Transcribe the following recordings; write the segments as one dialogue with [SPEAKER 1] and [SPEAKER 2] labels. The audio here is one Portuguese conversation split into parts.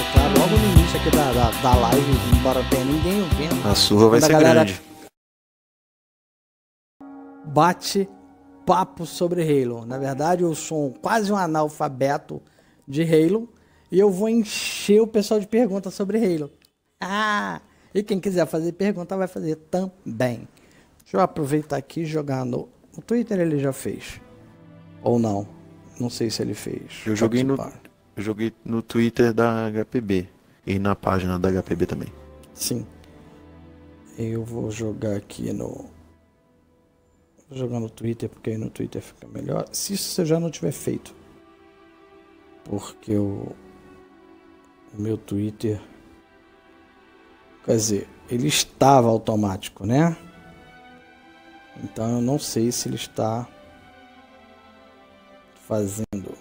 [SPEAKER 1] claro, logo no início aqui da live, embora tenha ninguém vendo.
[SPEAKER 2] A surra vai ser
[SPEAKER 1] galera
[SPEAKER 2] grande.
[SPEAKER 1] Bate papo sobre Halo. Na verdade, eu sou quase um analfabeto de Halo e eu vou encher o pessoal de perguntas sobre Halo. E quem quiser fazer pergunta vai fazer também. Deixa eu aproveitar aqui e jogar no Twitter. Ele já fez ou não? Não sei se ele fez.
[SPEAKER 2] Eu joguei no Twitter da HPB e na página da HPB também.
[SPEAKER 1] Sim. Eu vou jogar aqui no... Vou jogar no Twitter, porque aí no Twitter fica melhor. Se isso você já não tiver feito. Porque o meu Twitter... Quer dizer, ele estava automático, né? Então eu não sei se ele está fazendo...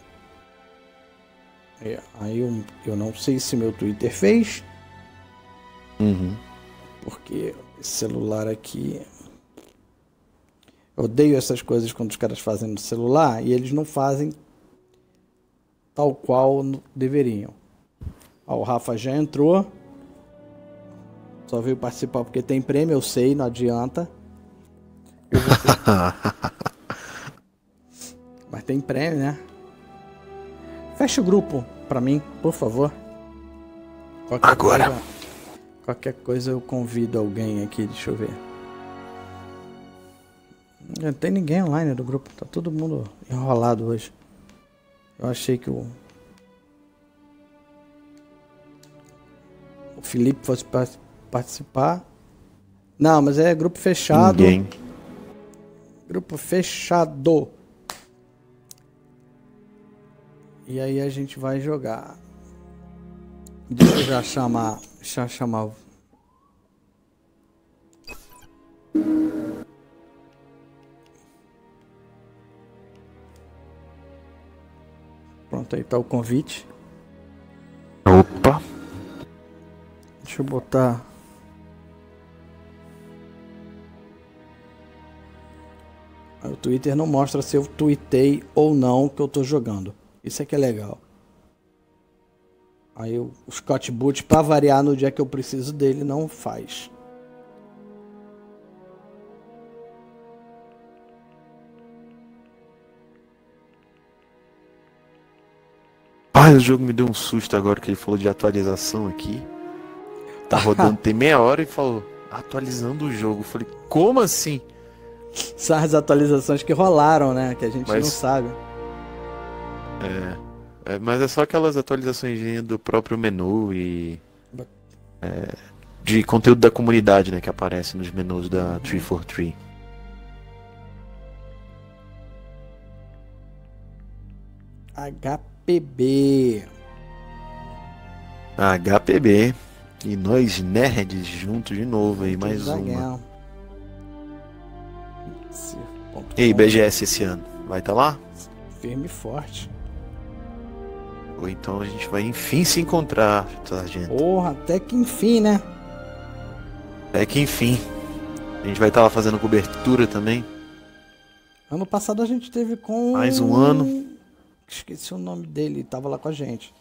[SPEAKER 1] aí eu não sei se meu Twitter fez. Porque esse celular aqui... Eu odeio essas coisas quando os caras fazem no celular e eles não fazem tal qual deveriam. O Rafa já entrou. Só veio participar porque tem prêmio, eu sei, não adianta. Mas tem prêmio, né? Fecha o grupo pra mim, por favor. Qualquer coisa eu convido alguém aqui, deixa eu ver. Não tem ninguém online do grupo, tá todo mundo enrolado hoje. Eu achei que o Felipe fosse participar. Não, mas é grupo fechado.
[SPEAKER 2] Ninguém.
[SPEAKER 1] Grupo fechado. E aí a gente vai jogar. Deixa eu já chamar. Pronto, aí tá o convite.
[SPEAKER 2] Opa.
[SPEAKER 1] Deixa eu botar. O Twitter não mostra se eu tuitei ou não que eu tô jogando. Isso é que é legal. Aí o Scott Boot, pra variar no dia que eu preciso dele, não faz.
[SPEAKER 2] O jogo me deu um susto agora que ele falou de atualização aqui. Tá rodando tem meia hora e falou atualizando o jogo. Eu falei, como assim?
[SPEAKER 1] São as atualizações que rolaram, né? Que a gente não sabe.
[SPEAKER 2] Mas é só aquelas atualizações do próprio menu e de conteúdo da comunidade, né? Que aparece nos menus da 343.
[SPEAKER 1] HPB.
[SPEAKER 2] HPB. E nós nerds juntos de novo aí, mais uma. E aí, BGS esse ano? Vai estar lá?
[SPEAKER 1] Firme e forte.
[SPEAKER 2] Ou então a gente vai enfim se encontrar, sargento.
[SPEAKER 1] Porra, até que enfim, né?
[SPEAKER 2] Até que enfim. A gente vai estar lá fazendo cobertura também.
[SPEAKER 1] Ano passado a gente teve com...
[SPEAKER 2] Mais um ano.
[SPEAKER 1] Esqueci o nome dele, tava lá com a gente.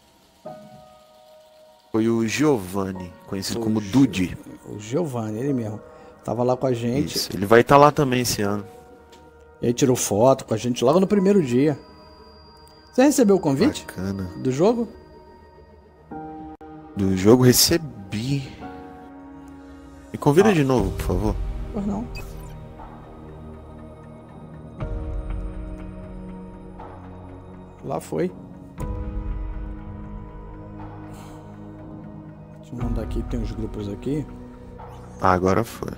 [SPEAKER 2] Foi o Giovanni, conhecido como Dude.
[SPEAKER 1] O Giovanni, ele mesmo. Tava lá com a gente.
[SPEAKER 2] Isso, ele vai estar lá também esse ano.
[SPEAKER 1] Ele tirou foto com a gente logo no primeiro dia. Você recebeu o convite?
[SPEAKER 2] Bacana.
[SPEAKER 1] Do jogo?
[SPEAKER 2] Do jogo recebi. Me convida de novo, por favor.
[SPEAKER 1] Pois não. Lá foi. Deixa eu mandar aqui, tem uns grupos aqui.
[SPEAKER 2] Agora foi.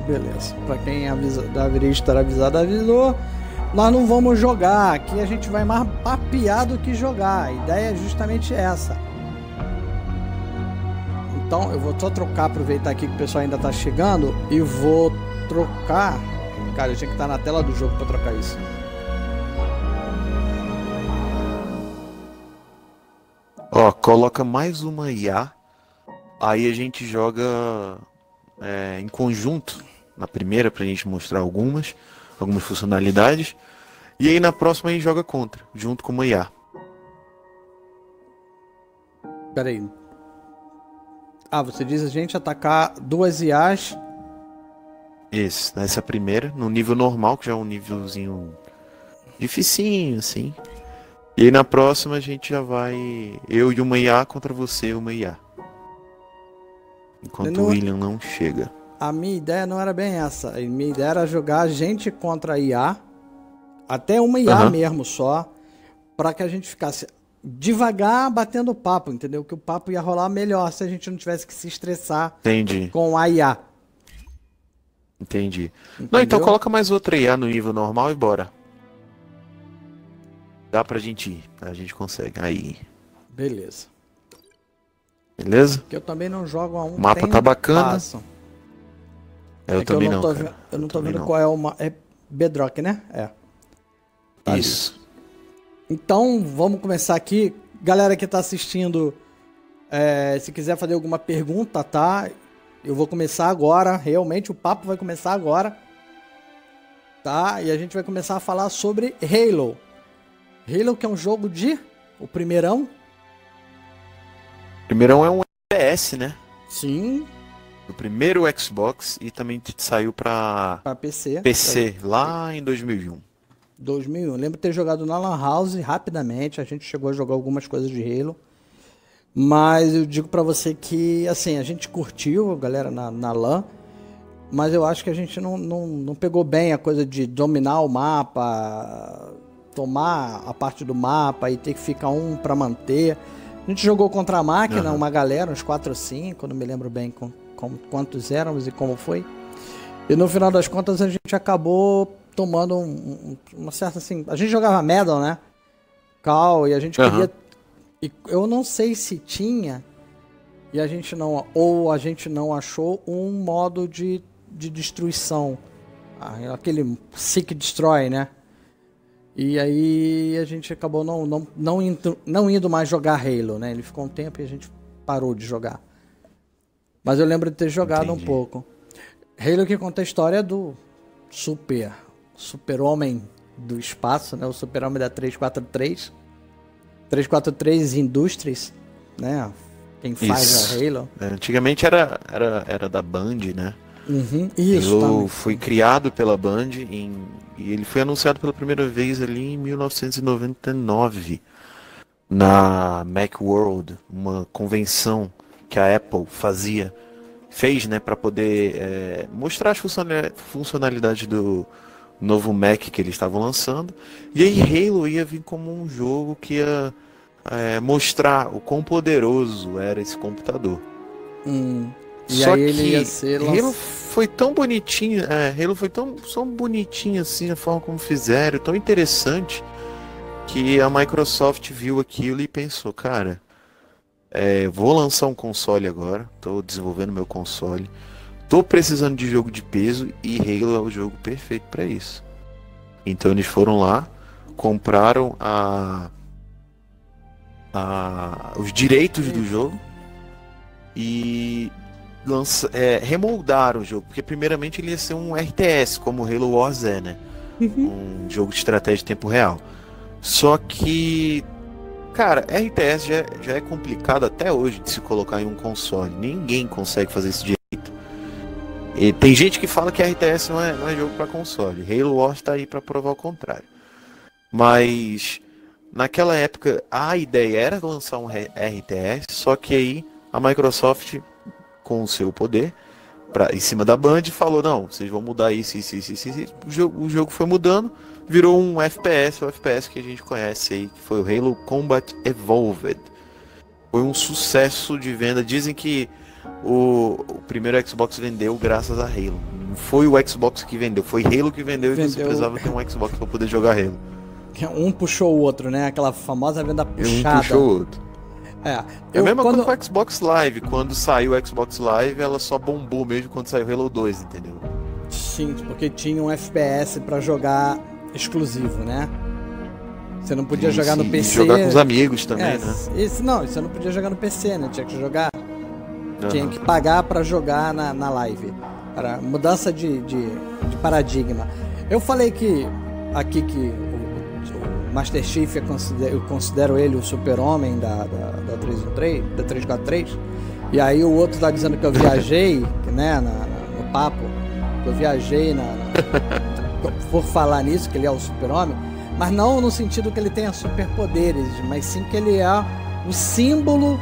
[SPEAKER 1] Beleza. Pra quem deveria estar avisado, avisou. Nós não vamos jogar. Aqui a gente vai mais papear do que jogar. A ideia é justamente essa. Então eu vou só trocar, aproveitar aqui que o pessoal ainda tá chegando. E vou trocar. Cara, eu tinha que estar na tela do jogo pra trocar isso.
[SPEAKER 2] Ó, coloca mais uma IA. Aí a gente joga em conjunto. Na primeira, pra gente mostrar algumas funcionalidades. E aí na próxima a gente joga contra, junto com uma IA.
[SPEAKER 1] Pera aí. Ah, você diz a gente atacar duas IAs.
[SPEAKER 2] Isso, nessa primeira, no nível normal, que já é um nívelzinho dificinho, assim. E aí na próxima a gente já vai eu e uma IA contra você e uma IA. Enquanto o William não chega.
[SPEAKER 1] A minha ideia não era bem essa. A minha ideia era jogar a gente contra a IA. Até uma IA mesmo só. Pra que a gente ficasse devagar batendo papo, entendeu? Que o papo ia rolar melhor se a gente não tivesse que se estressar com a IA.
[SPEAKER 2] Entendi. Entendeu? Não, então coloca mais outra IA no nível normal e bora. Dá pra gente ir. A gente consegue. Aí.
[SPEAKER 1] Beleza.
[SPEAKER 2] Beleza?
[SPEAKER 1] Porque eu também não jogo a um.
[SPEAKER 2] O mapa tá bacana. Eu também não.
[SPEAKER 1] Eu não tô vendo qual é o mapa. É Bedrock, né? É.
[SPEAKER 2] Tá isso. Ali.
[SPEAKER 1] Então, vamos começar aqui. Galera que tá assistindo, se quiser fazer alguma pergunta, tá? Eu vou começar agora. Realmente, o papo vai começar agora. Tá? E a gente vai começar a falar sobre Halo. Halo, que é um jogo o primeirão.
[SPEAKER 2] O primeirão é um FPS, né?
[SPEAKER 1] Sim.
[SPEAKER 2] O primeiro Xbox e também saiu pra
[SPEAKER 1] PC.
[SPEAKER 2] PC, lá em 2001.
[SPEAKER 1] 2001. Lembro de ter jogado na Lan House rapidamente. A gente chegou a jogar algumas coisas de Halo. Mas eu digo pra você que, assim, a gente curtiu, galera, na LAN. Mas eu acho que a gente não pegou bem a coisa de dominar o mapa, tomar a parte do mapa e ter que ficar um pra manter. A gente jogou contra a máquina, uma galera, uns 4 ou 5, não me lembro bem quantos éramos e como foi. E no final das contas a gente acabou tomando uma certa, assim... A gente jogava Medal, né? Call, e a gente queria... E eu não sei se tinha, e a gente não achou um modo de destruição. Aquele Seek Destroy, né? E aí a gente acabou não indo mais jogar Halo, né? Ele ficou um tempo e a gente parou de jogar. Mas eu lembro de ter jogado um pouco. Halo que conta a história do super-homem do espaço, né? O super-homem da 343. 343 Industries, né? Quem faz a Halo.
[SPEAKER 2] Antigamente era da Band, né?
[SPEAKER 1] Isso,
[SPEAKER 2] Halo foi criado pela Band e ele foi anunciado pela primeira vez ali em 1999 na Macworld, uma convenção que a Apple fez, né, para poder mostrar as funcionalidades do novo Mac que eles estavam lançando. E aí Halo ia vir como um jogo que ia mostrar o quão poderoso era esse computador.
[SPEAKER 1] Só aí ele ia ser
[SPEAKER 2] Halo foi tão bonitinho, Halo foi tão bonitinho assim, a forma como fizeram, tão interessante, que a Microsoft viu aquilo e pensou, cara, vou lançar um console agora, tô desenvolvendo meu console, tô precisando de jogo de peso e Halo é o jogo perfeito para isso. Então eles foram lá, compraram os direitos do jogo e remoldaram o jogo, porque primeiramente ele ia ser um RTS, como o Halo Wars né? Um jogo de estratégia de tempo real. Só que, cara, RTS já é complicado até hoje de se colocar em um console. Ninguém consegue fazer isso direito. E tem gente que fala que RTS não é jogo para console. Halo Wars tá aí para provar o contrário. Mas naquela época a ideia era lançar um RTS, só que aí a Microsoft, com o seu poder, em cima da Band, falou, não, vocês vão mudar isso. O jogo foi mudando, virou um FPS, o FPS que a gente conhece aí, que foi o Halo Combat Evolved. Foi um sucesso de venda. Dizem que o primeiro Xbox vendeu graças a Halo. Não foi o Xbox que vendeu, foi Halo que vendeu. E você precisava ter um Xbox pra poder jogar Halo.
[SPEAKER 1] Um puxou o outro, né? Aquela famosa venda puxada.
[SPEAKER 2] Um puxou o outro.
[SPEAKER 1] É
[SPEAKER 2] a mesma coisa com o Xbox Live. Quando saiu o Xbox Live, ela só bombou mesmo quando saiu o Halo 2, entendeu?
[SPEAKER 1] Sim, porque tinha um FPS pra jogar exclusivo, né? Você não podia jogar no PC.
[SPEAKER 2] Jogar com os amigos também, né?
[SPEAKER 1] Não, você não podia jogar no PC, né? Tinha que jogar. Tinha que pagar pra jogar na live. Era mudança de paradigma. Eu falei aqui que o Master Chief eu considero ele o super-homem da 313, da 343. E aí o outro tá dizendo que eu viajei, né, no papo, que eu viajei por falar nisso, que ele é o super-homem, mas não no sentido que ele tenha superpoderes, mas sim que ele é o símbolo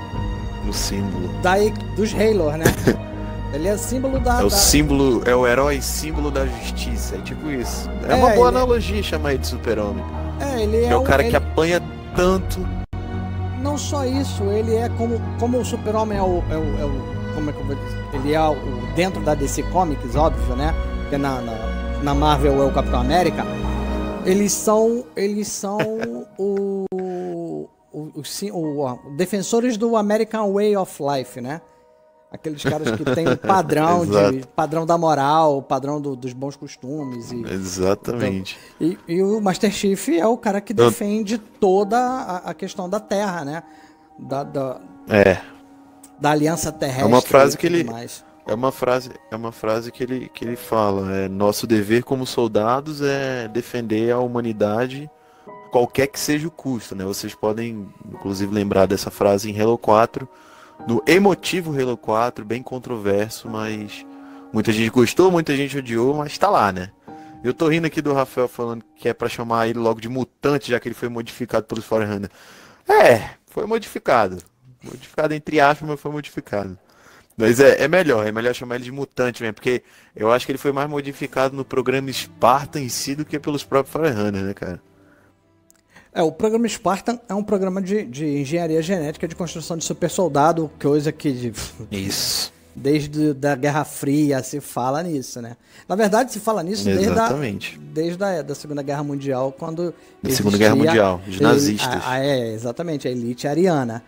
[SPEAKER 1] dos Halo, né? Ele é símbolo
[SPEAKER 2] símbolo, é o herói símbolo da justiça, é tipo isso. É uma boa analogia chamar ele de super-homem.
[SPEAKER 1] Ele
[SPEAKER 2] é o cara que apanha tanto.
[SPEAKER 1] Não só isso, ele é como o super-homem como é que eu vou dizer? Ele é dentro da DC Comics, óbvio, né? Porque na Marvel é o Capitão América. Eles são defensores do American Way of Life, né? Aqueles caras que têm o padrão da moral, o padrão dos bons costumes.
[SPEAKER 2] Exatamente.
[SPEAKER 1] Então, e o Master Chief é o cara que defende toda a questão da Terra, né? Da aliança terrestre.
[SPEAKER 2] É uma frase que ele... É uma frase que ele fala. Nosso dever como soldados é defender a humanidade, qualquer que seja o custo, né? Vocês podem, inclusive, lembrar dessa frase em Halo 4, no emotivo Halo 4, bem controverso, mas muita gente gostou, muita gente odiou, mas tá lá, né? Eu tô rindo aqui do Rafael falando que é pra chamar ele logo de mutante, já que ele foi modificado pelos Forerunner. Foi modificado. Modificado entre aspas, mas foi modificado. Mas é melhor chamar ele de mutante mesmo, porque eu acho que ele foi mais modificado no programa Spartan em si do que pelos próprios Forerunner, né, cara?
[SPEAKER 1] O programa Spartan é um programa de engenharia genética de construção de super soldado, coisa que...
[SPEAKER 2] Isso.
[SPEAKER 1] Desde a Guerra Fria se fala nisso, né? Na verdade, se fala nisso desde a Segunda Guerra Mundial, quando...
[SPEAKER 2] Da Segunda Guerra Mundial, os nazistas.
[SPEAKER 1] Exatamente, a elite ariana.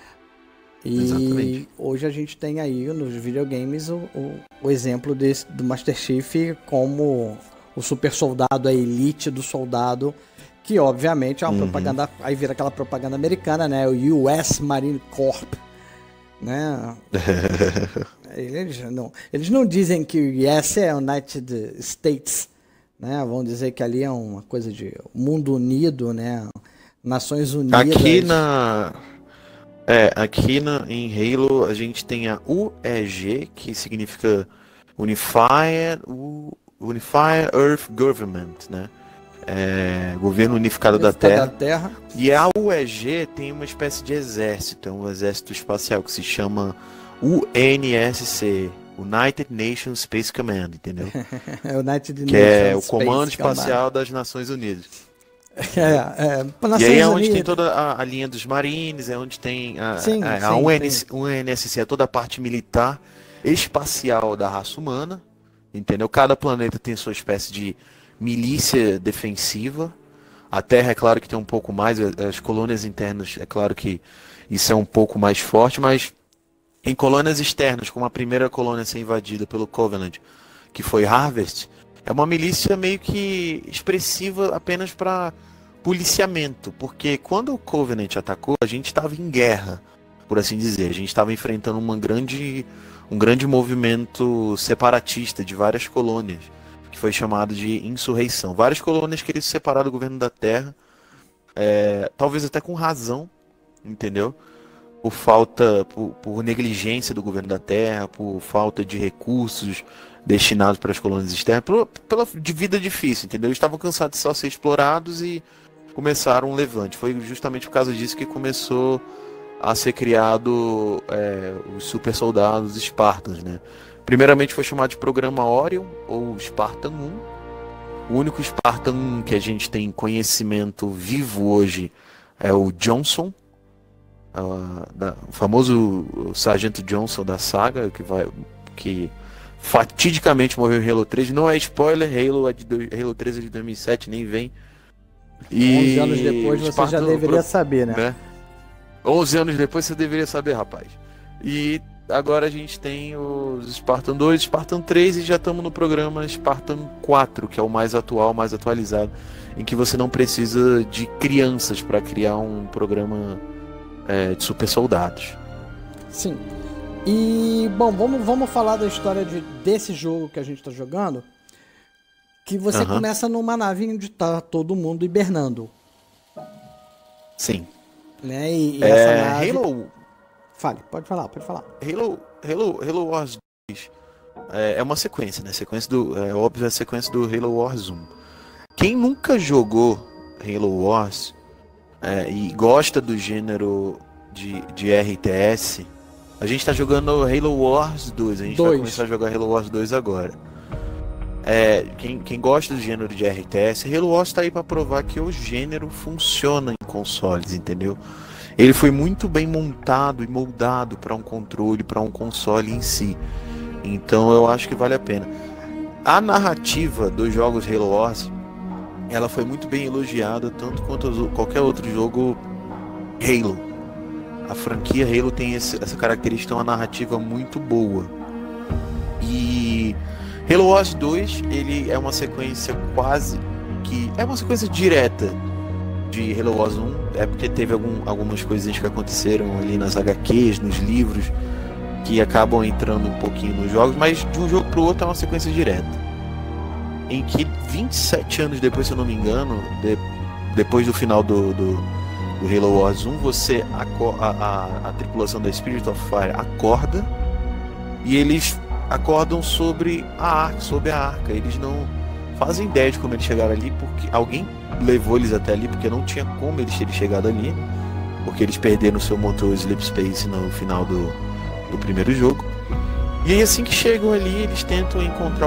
[SPEAKER 1] E hoje a gente tem aí nos videogames o exemplo do Master Chief como o super soldado, a elite do soldado, que obviamente é uma propaganda, aí vira aquela propaganda americana, né? O US Marine Corps, né? Eles não dizem que o US é United States, né? Vão dizer que ali é uma coisa de mundo unido, né? Nações Unidas.
[SPEAKER 2] Em Halo a gente tem a UEG, que significa Unified Earth Government, né? Governo Unificado da Terra. E a UEG tem uma espécie de exército, um exército espacial que se chama UNSC, United Nations Space Command, entendeu? Que é o Comando Espacial das Nações Unidas. E aí é onde tem toda a linha dos Marines, é onde tem a UNSC, é toda a parte militar espacial da raça humana, entendeu? Cada planeta tem sua espécie de milícia defensiva. A Terra é claro que tem um pouco mais, as colônias internas é claro que isso é um pouco mais forte, mas em colônias externas, como a primeira colônia a ser invadida pelo Covenant, que foi Harvest, é uma milícia meio que expressiva apenas para policiamento, porque quando o Covenant atacou, a gente estava em guerra, por assim dizer. A gente estava enfrentando um grande movimento separatista de várias colônias, que foi chamado de insurreição. Várias colônias queriam se separar do governo da Terra, talvez até com razão, entendeu? Por negligência do governo da Terra, por falta de recursos destinados para as colônias externas, pela vida difícil, entendeu? Eles estavam cansados de só ser explorados e começaram um levante. Foi justamente por causa disso que começou a ser criado os super soldados Spartans, né? Primeiramente foi chamado de Programa Orion, ou Spartan 1. O único Spartan 1 que a gente tem conhecimento vivo hoje é o Johnson, o famoso Sargento Johnson da saga, que fatidicamente morreu em Halo 3. Não é spoiler, Halo 3 é de 2007, nem vem.
[SPEAKER 1] E 11 anos depois você já deveria saber, né?
[SPEAKER 2] 11 anos depois você deveria saber, rapaz. E agora a gente tem os Spartan 2, Spartan 3 e já estamos no programa Spartan 4, que é o mais atual, mais atualizado, em que você não precisa de crianças para criar um programa de super soldados.
[SPEAKER 1] Sim. E, bom, vamos falar da história desse jogo que a gente está jogando, que você começa numa nave onde tá todo mundo hibernando.
[SPEAKER 2] Sim.
[SPEAKER 1] Né? E essa nave...
[SPEAKER 2] Halo...
[SPEAKER 1] Fale, pode falar.
[SPEAKER 2] Halo Wars 2 é uma sequência, né? Óbvio, é a sequência do Halo Wars 1. Quem nunca jogou Halo Wars e gosta do gênero de RTS, a gente tá jogando Halo Wars 2. A gente vai começar a jogar Halo Wars 2 agora. Quem gosta do gênero de RTS, Halo Wars tá aí pra provar que o gênero funciona em consoles, entendeu? Ele foi muito bem montado e moldado para um controle, para um console em si. Então eu acho que vale a pena. A narrativa dos jogos Halo Wars, ela foi muito bem elogiada, tanto quanto qualquer outro jogo Halo. A franquia Halo tem essa característica, uma narrativa muito boa. E Halo Wars 2, ele é uma sequência é uma sequência direta de Halo Wars 1, porque teve algumas coisinhas que aconteceram ali nas HQs, nos livros, que acabam entrando um pouquinho nos jogos, mas de um jogo pro outro é uma sequência direta. Em que 27 anos depois, se eu não me engano, depois do final do Halo Wars 1, a tripulação da Spirit of Fire acorda, e eles acordam sobre a Arca. Eles não fazem ideia de como eles chegaram ali, porque alguém levou eles até ali, porque não tinha como eles terem chegado ali, porque eles perderam seu motor Sleep Space no final do primeiro jogo. E aí, assim que chegam ali, eles tentam encontrar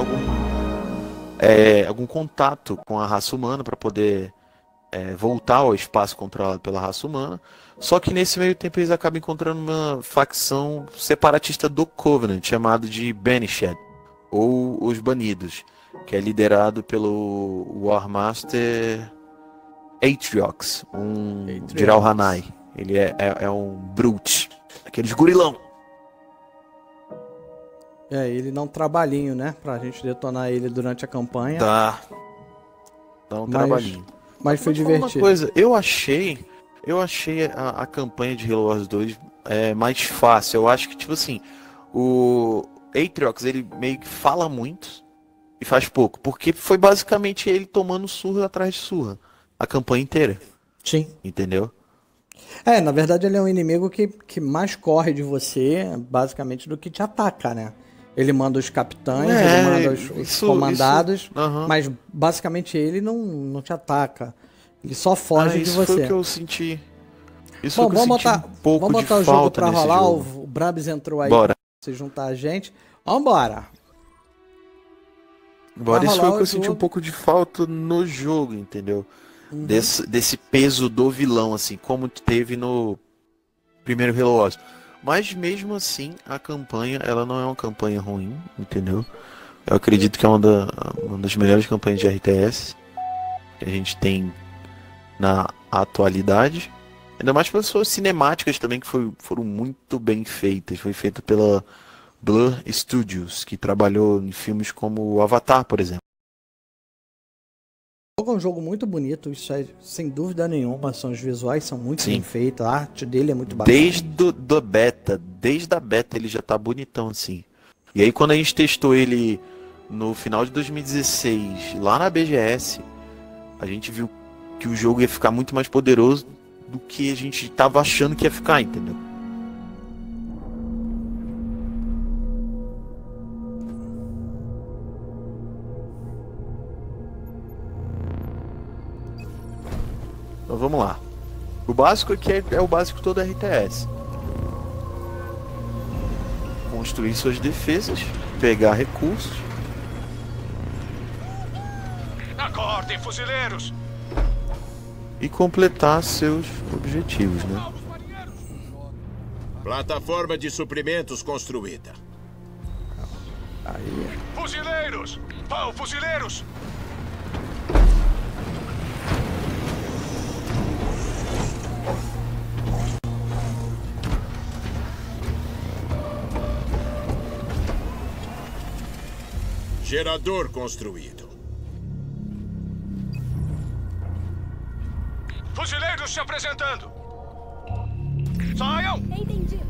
[SPEAKER 2] algum contato com a raça humana para poder voltar ao espaço controlado pela raça humana. Só que nesse meio tempo eles acabam encontrando uma facção separatista do Covenant, chamado de Banished, ou os Banidos, que é liderado pelo Warmaster Atriox, Jiral Hanai. Ele é um brute, aqueles gurilão.
[SPEAKER 1] Ele dá um trabalhinho, né? Pra gente detonar ele durante a campanha.
[SPEAKER 2] Dá um trabalhinho.
[SPEAKER 1] Mas foi divertido.
[SPEAKER 2] Uma coisa, eu achei a campanha de Halo Wars 2 mais fácil. Eu acho que, tipo assim, o Atriox, ele meio que fala muito e faz pouco, porque foi basicamente ele tomando surra atrás de surra a campanha inteira.
[SPEAKER 1] Sim.
[SPEAKER 2] Entendeu?
[SPEAKER 1] Na verdade ele é um inimigo que mais corre de você, basicamente, do que te ataca, né? Ele manda os capitães, ele manda os comandados, mas basicamente ele não te ataca. Ele só foge de você.
[SPEAKER 2] Isso foi o que eu senti.
[SPEAKER 1] Vamos botar o jogo pra rolar. O Brabs entrou aí.
[SPEAKER 2] Bora.
[SPEAKER 1] Pra se juntar a gente. Vambora.
[SPEAKER 2] Isso foi o que eu senti um pouco de falta no jogo, entendeu? Desse peso do vilão, assim, como teve no primeiro Halo Wars. Mas mesmo assim, a campanha, ela não é uma campanha ruim, entendeu? Eu acredito que é uma das melhores campanhas de RTS que a gente tem na atualidade. Ainda mais pelas suas cinemáticas também, que foram muito bem feitas. Foi feita pela Blur Studios, que trabalhou em filmes como o Avatar, por exemplo.
[SPEAKER 1] É um jogo muito bonito, isso é sem dúvida nenhuma. Os visuais são muito bem feitos, a arte dele é muito bacana.
[SPEAKER 2] Desde a beta ele já tá bonitão assim. E aí quando a gente testou ele no final de 2016, lá na BGS, a gente viu que o jogo ia ficar muito mais poderoso do que a gente tava achando que ia ficar, entendeu? Então vamos lá. O básico aqui é o básico todo RTS. Construir suas defesas, pegar recursos.
[SPEAKER 3] Acordem, fuzileiros!
[SPEAKER 2] E completar seus objetivos, né?
[SPEAKER 3] Plataforma de suprimentos construída.
[SPEAKER 1] Aí.
[SPEAKER 3] Fuzileiros! Vão, fuzileiros!
[SPEAKER 4] Gerador construído.
[SPEAKER 3] Fuzileiros se apresentando! Saiam!
[SPEAKER 5] Entendido.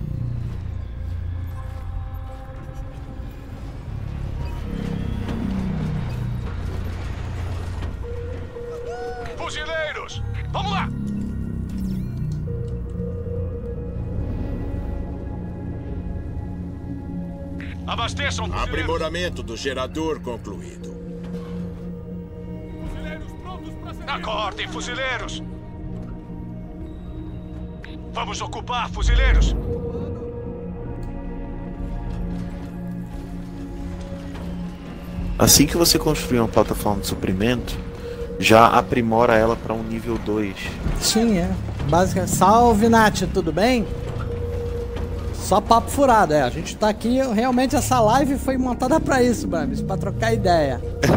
[SPEAKER 3] Fuzileiros! Vamos lá! Abasteçam, fuzileiros!
[SPEAKER 4] Aprimoramento do gerador concluído.
[SPEAKER 3] Acordem, fuzileiros! Vamos ocupar, fuzileiros!
[SPEAKER 2] Assim que você construir uma plataforma de suprimento, já aprimora ela para um nível 2.
[SPEAKER 1] Sim, é. Básica. Salve, Nath, tudo bem? Só papo furado, é. A gente tá aqui, realmente essa live foi montada pra isso, Brambis, pra trocar ideia.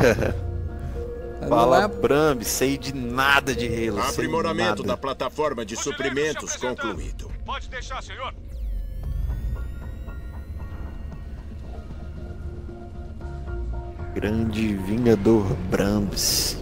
[SPEAKER 2] Fala, Brambi, sei de nada de Halo.
[SPEAKER 4] Aprimoramento da plataforma de suprimentos concluído.
[SPEAKER 3] Pode deixar, senhor.
[SPEAKER 2] Grande Vingador Brambis.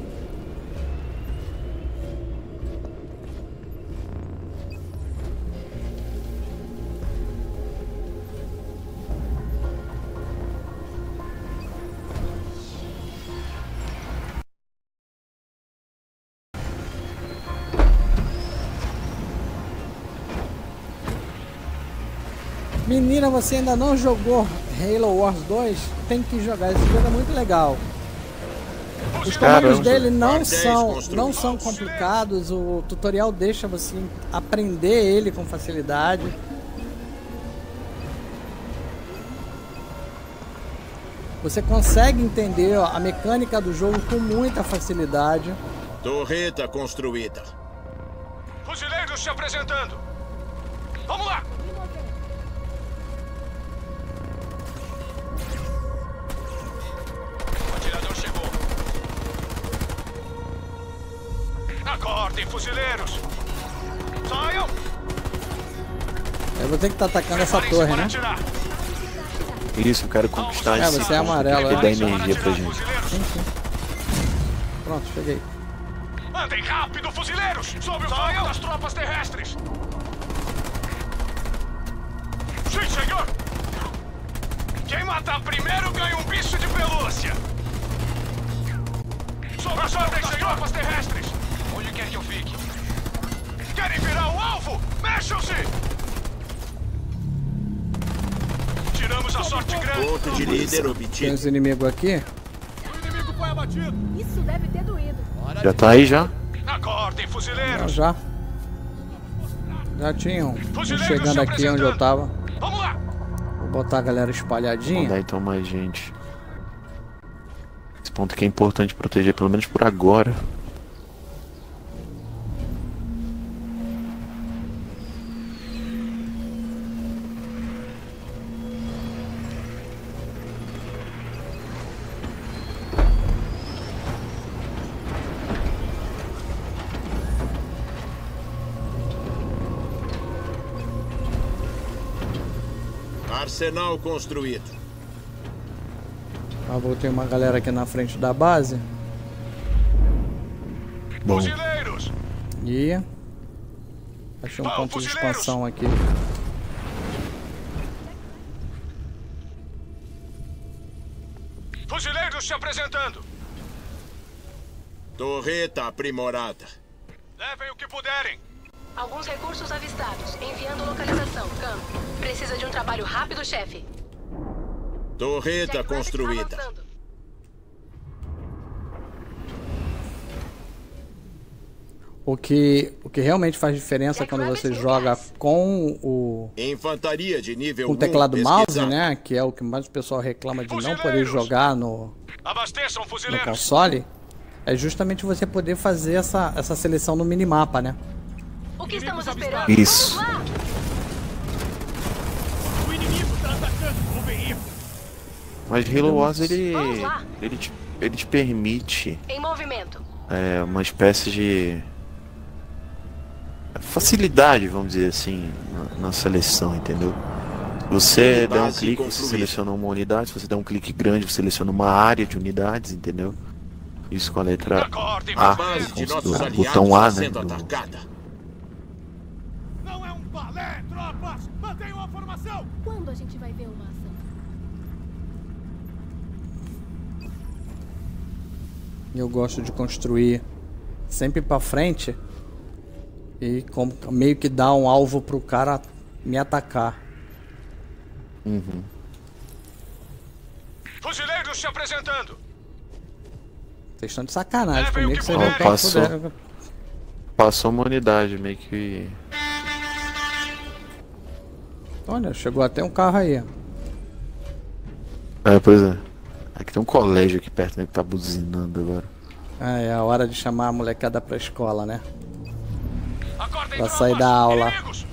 [SPEAKER 1] Menina, você ainda não jogou Halo Wars 2? Tem que jogar, esse jogo é muito legal. Os comandos dele não são complicados, o tutorial deixa você aprender ele com facilidade. Você consegue entender a mecânica do jogo com muita facilidade.
[SPEAKER 4] Torreta construída.
[SPEAKER 3] Fuzileiros se apresentando. Vamos lá! O atirador chegou. Acordem, fuzileiros! Saiam!
[SPEAKER 1] Eu vou ter que estar atacando essa
[SPEAKER 3] Preparem-se
[SPEAKER 1] torre,
[SPEAKER 3] para
[SPEAKER 1] né?
[SPEAKER 3] atirar.
[SPEAKER 2] Isso, eu quero conquistar esse
[SPEAKER 1] você é amarelo,
[SPEAKER 2] que
[SPEAKER 1] é?
[SPEAKER 2] dá energia pra gente.
[SPEAKER 1] Sim, sim. Pronto, cheguei.
[SPEAKER 3] Andem rápido, fuzileiros! Sob o fogo das tropas terrestres! Sim, senhor! Quem matar primeiro ganha um bicho de pelúcia! Sob o fogo das tropas terrestres! Onde quer que eu fique? Querem virar o alvo? Mexam-se! Tiramos a sorte grande!
[SPEAKER 4] Ponto de líder
[SPEAKER 1] Tem
[SPEAKER 4] obtido.
[SPEAKER 1] os inimigos aqui.
[SPEAKER 3] O inimigo foi abatido!
[SPEAKER 5] Isso deve ter doído.
[SPEAKER 2] Já tá aí já?
[SPEAKER 3] Acordem, fuzileiros!
[SPEAKER 1] Já tinham
[SPEAKER 3] Fuzileiros
[SPEAKER 1] chegando
[SPEAKER 3] se
[SPEAKER 1] aqui onde eu tava.
[SPEAKER 3] Vamos lá!
[SPEAKER 1] Vou botar a galera espalhadinha.
[SPEAKER 2] Mandar então mais gente. Esse ponto aqui é importante proteger, pelo menos por agora.
[SPEAKER 4] Arsenal construído.
[SPEAKER 1] Botei uma galera aqui na frente da base.
[SPEAKER 2] Bom,
[SPEAKER 3] Fuzileiros!
[SPEAKER 1] E achei um
[SPEAKER 3] Vão,
[SPEAKER 1] ponto de
[SPEAKER 3] fuzileiros!
[SPEAKER 1] expansão aqui.
[SPEAKER 3] Fuzileiros se apresentando!
[SPEAKER 4] Torreta aprimorada.
[SPEAKER 3] Levem o que puderem!
[SPEAKER 6] Alguns recursos avistados. Enviando localização. Campo. Precisa de um trabalho rápido, chefe.
[SPEAKER 4] Torreta
[SPEAKER 6] Chefe,
[SPEAKER 4] construída.
[SPEAKER 6] avançando.
[SPEAKER 1] O que realmente faz diferença quando você joga com o
[SPEAKER 4] Infantaria de nível
[SPEAKER 1] com o teclado
[SPEAKER 4] 1
[SPEAKER 1] mouse,
[SPEAKER 4] pesquisado.
[SPEAKER 1] né? Que é o que mais o pessoal reclama de não poder
[SPEAKER 3] Fuzileiros!
[SPEAKER 1] jogar no
[SPEAKER 3] Abasteçam, fuzileiros!
[SPEAKER 1] console. É justamente você poder fazer essa seleção no minimapa, né?
[SPEAKER 6] O que estamos esperando?
[SPEAKER 2] Isso.
[SPEAKER 6] Vamos lá!
[SPEAKER 3] O inimigo está atacando o veículo!
[SPEAKER 2] Mas Halo Wars
[SPEAKER 6] Vamos lá.
[SPEAKER 2] ele te permite
[SPEAKER 6] Em movimento.
[SPEAKER 2] uma espécie de facilidade, vamos dizer assim, na seleção, entendeu? Você dá um
[SPEAKER 4] Base
[SPEAKER 2] clique, você
[SPEAKER 4] concluída.
[SPEAKER 2] seleciona uma unidade, se você der um clique grande, você seleciona uma área de unidades, entendeu? Isso com a letra
[SPEAKER 3] Acordem,
[SPEAKER 2] A,
[SPEAKER 4] A base de nossos
[SPEAKER 2] do
[SPEAKER 4] aliados
[SPEAKER 2] botão A,
[SPEAKER 4] está
[SPEAKER 2] né?
[SPEAKER 4] sendo atacada.
[SPEAKER 3] Não é um balé, tropas! Mantenham a formação!
[SPEAKER 5] Quando a gente vai ver uma ação?
[SPEAKER 1] Eu gosto de construir sempre pra frente e meio que dar um alvo pro cara me atacar.
[SPEAKER 3] Fuzileiros se apresentando!
[SPEAKER 1] Vocês estão de sacanagem
[SPEAKER 3] Levem o
[SPEAKER 1] comigo,
[SPEAKER 3] que
[SPEAKER 1] vocês
[SPEAKER 3] puder.
[SPEAKER 1] não estão
[SPEAKER 2] Passou.
[SPEAKER 1] fudendo.
[SPEAKER 2] Passou uma unidade, meio que...
[SPEAKER 1] Olha, chegou até um carro aí.
[SPEAKER 2] Pois é. Aqui tem um colégio aqui perto, né, que tá buzinando agora.
[SPEAKER 1] É a hora de chamar a molecada pra escola, né?
[SPEAKER 3] Acordem,
[SPEAKER 1] Pra
[SPEAKER 3] tropas!
[SPEAKER 1] sair da aula.
[SPEAKER 3] Inimigos!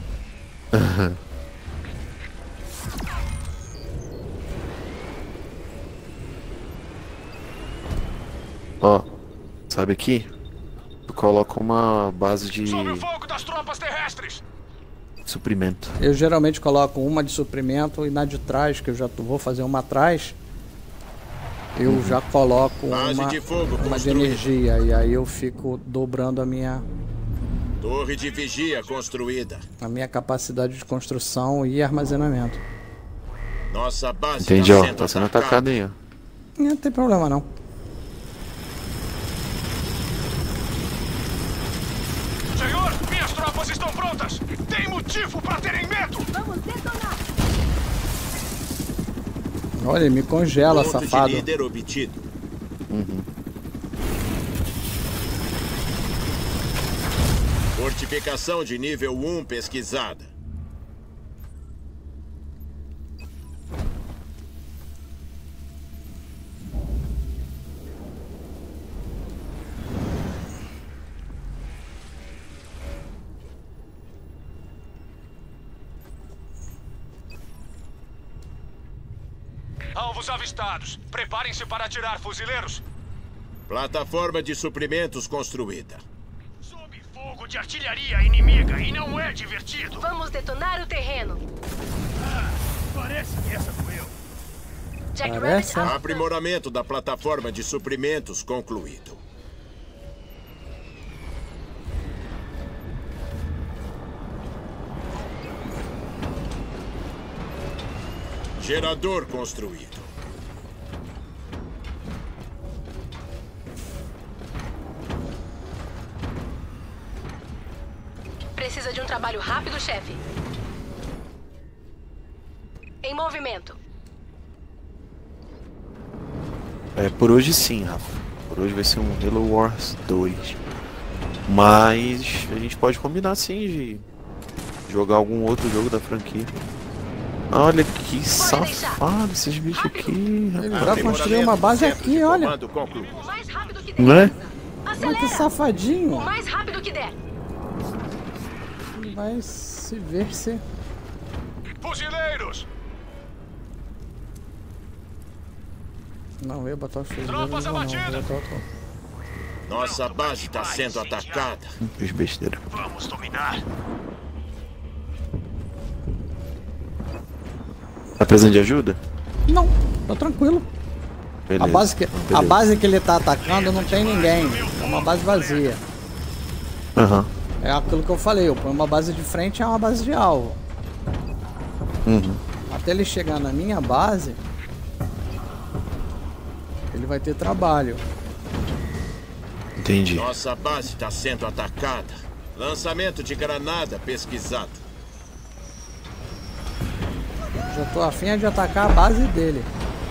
[SPEAKER 2] Ó, sabe aqui? Tu coloca uma base de
[SPEAKER 3] Sob o fogo das tropas terrestres!
[SPEAKER 2] suprimento.
[SPEAKER 1] Eu geralmente coloco uma de suprimento e na de trás, que eu já vou fazer uma atrás, eu já coloco
[SPEAKER 4] Base
[SPEAKER 1] uma
[SPEAKER 4] de fogo
[SPEAKER 1] de
[SPEAKER 4] construída.
[SPEAKER 1] energia e aí eu fico dobrando a minha
[SPEAKER 4] Torre de vigia construída.
[SPEAKER 1] capacidade de construção e armazenamento.
[SPEAKER 4] Nossa base
[SPEAKER 2] Entendi, ó.
[SPEAKER 4] está
[SPEAKER 2] Tá sendo atacado aí, ó.
[SPEAKER 1] Não tem problema não.
[SPEAKER 3] Senhor, minhas tropas estão prontas! Tem motivo para terem medo!
[SPEAKER 5] Vamos detonar!
[SPEAKER 1] Olha, ele me congela,
[SPEAKER 4] Ponto de
[SPEAKER 1] safado.
[SPEAKER 4] líder obtido. Fortificação de nível 1 pesquisada.
[SPEAKER 3] Alvos avistados! Preparem-se para atirar, fuzileiros!
[SPEAKER 4] Plataforma de suprimentos construída.
[SPEAKER 3] Sob fogo de artilharia inimiga e não é divertido!
[SPEAKER 6] Vamos detonar o terreno.
[SPEAKER 3] Parece que essa doeu!
[SPEAKER 6] Jack
[SPEAKER 1] Parece,
[SPEAKER 6] Rabbit
[SPEAKER 1] né?
[SPEAKER 4] Aprimoramento da plataforma de suprimentos concluído. Gerador construído.
[SPEAKER 6] Precisa de um trabalho rápido, chefe. Em movimento.
[SPEAKER 2] Por hoje sim, Rafa. Por hoje vai ser um Halo Wars 2. Mas a gente pode combinar sim de jogar algum outro jogo da franquia. Olha que safado esses bichos aqui,
[SPEAKER 1] Ele
[SPEAKER 2] rapaz.
[SPEAKER 1] já construiu uma base
[SPEAKER 4] Centro
[SPEAKER 1] aqui,
[SPEAKER 4] de
[SPEAKER 1] olha.
[SPEAKER 4] comando concluído.
[SPEAKER 6] O mais rápido que der.
[SPEAKER 2] Não é?
[SPEAKER 1] Olha que
[SPEAKER 6] Acelera!
[SPEAKER 1] safadinho.
[SPEAKER 6] O mais rápido que der.
[SPEAKER 1] Ele vai se ver se...
[SPEAKER 3] Fuzileiros!
[SPEAKER 1] Não, eu ia botar os fuzileiros.
[SPEAKER 3] Tropas
[SPEAKER 1] Não, vou
[SPEAKER 3] abatidas.
[SPEAKER 1] botar outro.
[SPEAKER 4] Nossa base está sendo atacada.
[SPEAKER 2] Fiz besteira.
[SPEAKER 3] Vamos dominar!
[SPEAKER 2] Tá precisando de ajuda?
[SPEAKER 1] Não, tá tranquilo.
[SPEAKER 2] Beleza.
[SPEAKER 1] A base que ele tá atacando não tem ninguém. É uma base vazia.
[SPEAKER 2] Aham.
[SPEAKER 1] É aquilo que eu falei, eu ponho uma base de frente, é uma base de alvo. Até ele chegar na minha base, ele vai ter trabalho.
[SPEAKER 2] Entendi.
[SPEAKER 4] Nossa base está sendo atacada. Lançamento de granada pesquisado.
[SPEAKER 1] Já tô afim de atacar a base dele.